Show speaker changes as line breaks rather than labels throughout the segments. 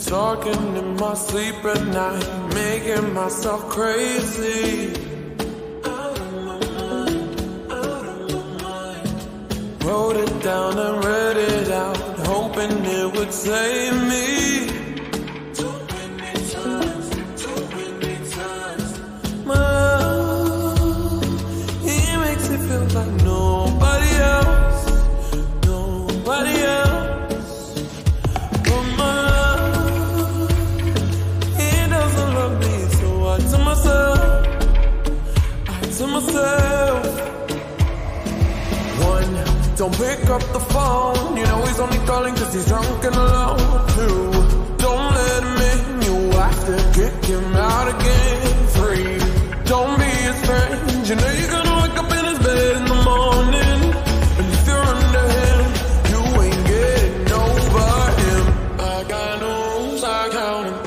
Talking in my sleep at night, making myself crazy. Out of my mind, out of my mind. Wrote it down and read it out, hoping it would save me. Too many times. My love, it makes me feel like nobody else, nobody else. To myself, one, don't pick up the phone. You know he's only calling cause he's drunk and alone. Two, don't let him in. You have to kick him out again. Three, don't be his friend. You know you're gonna wake up in his bed in the morning, and if you're under him, you ain't getting over him. I got no rules, I count him.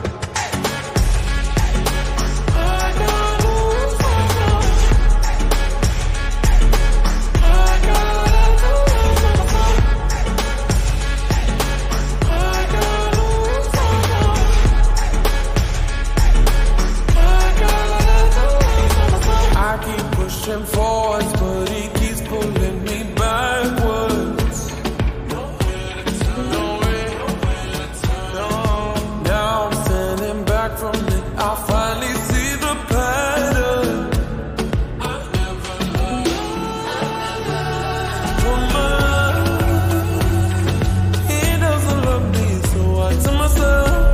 Pushing forwards, but he keeps pulling me backwards. Nowhere to turn, nowhere to turn. No. Now I'm standing back from it, I finally see the pattern. I've never loved. He doesn't love me, so I tell myself,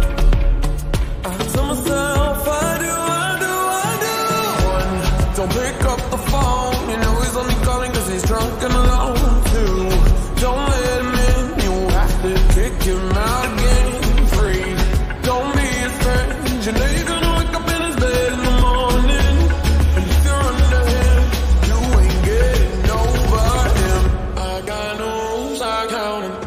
don't pick up the phone. You know he's only calling cause he's drunk and alone. Two, don't let him in. You have to kick him out again. Three, don't be his friend. You know you're gonna wake up in his bed in the morning, and if you're under him, you ain't getting over him. I got no rules, I count him.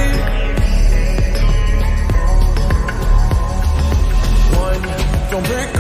Don't break